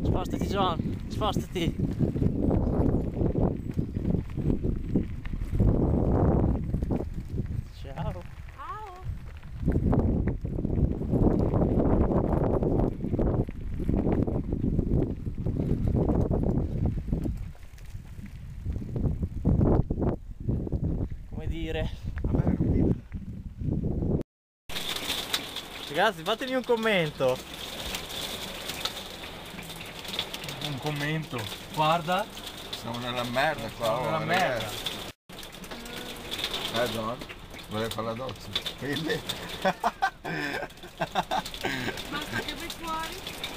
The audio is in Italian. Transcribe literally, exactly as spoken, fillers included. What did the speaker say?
Spostati John, spostati. Ciao. Ciao. Come dire. Vabbè, non Ragazzi, fatemi un commento. un commento. Guarda. Siamo nella merda qua. Siamo nella oh, merda. ragazzi. Eh John? Volevi fare la doccia? Quindi? Basta che vai fuori.